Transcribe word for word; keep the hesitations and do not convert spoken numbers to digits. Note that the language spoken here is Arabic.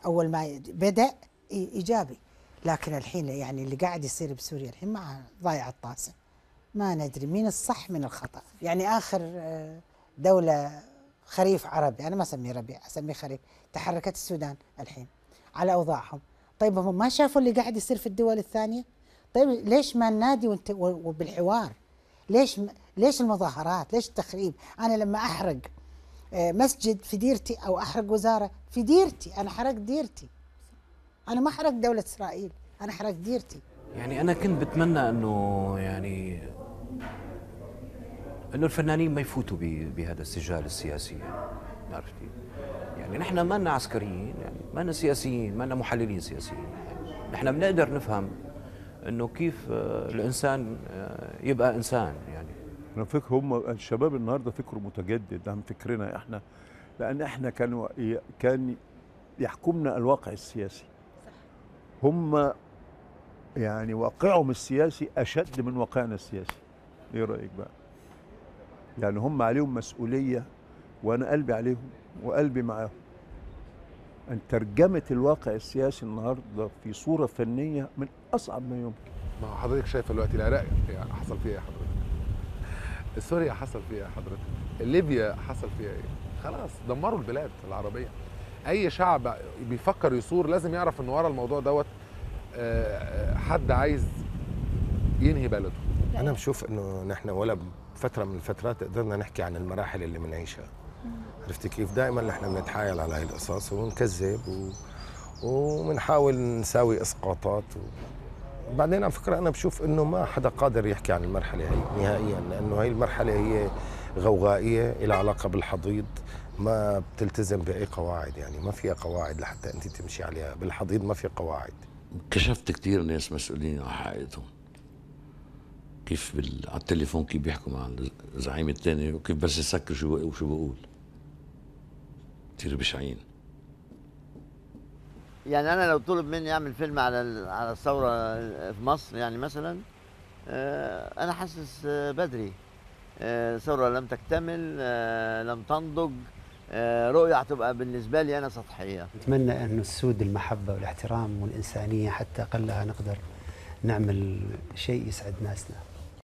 اول ما بدا ايجابي، لكن الحين يعني اللي قاعد يصير بسوريا الحين مع ضايع الطاسه، ما ندري مين الصح من الخطا. يعني اخر دوله خريف عربي، انا ما اسميه ربيع اسميه خريف، تحركت السودان الحين على اوضاعهم. طيب هم ما شافوا اللي قاعد يصير في الدول الثانيه؟ طيب ليش ما ننادي وبالحوار؟ ليش ليش المظاهرات؟ ليش التخريب؟ انا لما احرق مسجد في ديرتي او احرق وزاره في ديرتي، انا حرقت ديرتي، انا ما حرقت دوله اسرائيل، انا حرقت ديرتي. يعني انا كنت بتمنى انه يعني انه الفنانين ما يفوتوا بهذا السجال السياسي، يعني عرفتي؟ يعني نحن ما لنا عسكريين، يعني ما لنا سياسيين، ما لنا محللين سياسيين، يعني نحن بنقدر نفهم انه كيف الانسان يبقى انسان. يعني انا فكر هم الشباب النهارده فكره متجدد عن فكرنا احنا، لان احنا كانوا كان يحكمنا الواقع السياسي. هم يعني واقعهم السياسي اشد من واقعنا السياسي. ايه رايك بقى؟ يعني هم عليهم مسؤوليه وانا قلبي عليهم وقلبي معاهم. ان ترجمه الواقع السياسي النهارده في صوره فنيه من اصعب ما يمكن. ما هو حضرتك شايف الوقت العراق يعني حصل فيها ايه حضرتك؟ سوريا حصل فيها ايه حضرتك؟ ليبيا حصل فيها ايه؟ خلاص دمروا البلاد العربيه. اي شعب بيفكر يثور لازم يعرف ان ورا الموضوع دوت حد عايز ينهي بلده. انا بشوف انه نحن ولا بفتره من الفترات قدرنا نحكي عن المراحل اللي بنعيشها. عرفتي كيف؟ دائما نحن بنتحايل على هاي القصص ونكذب و... وبنحاول نساوي اسقاطات و... بعدين على فكره انا بشوف انه ما حدا قادر يحكي عن المرحله هي نهائيا، لانه هي المرحله هي غوغائيه لها علاقه بالحضيض، ما بتلتزم باي قواعد، يعني ما فيها قواعد لحتى انت تمشي عليها، بالحضيض ما في قواعد. كشفت كثير ناس مسؤولين على حقيقتهم، كيف بال... على التليفون كيف بيحكوا مع الزعيم الثاني وكيف بس يسكر شو وشو بقول، كثير بشعين. يعني انا لو طلب مني اعمل فيلم على على الثوره في مصر يعني مثلا، انا حاسس بدري الثوره لم تكتمل، لم تنضج، رؤيه هتبقى بالنسبه لي انا سطحيه. اتمنى انه تسود المحبه والاحترام والانسانيه حتى اقلها نقدر نعمل شيء يسعد ناسنا.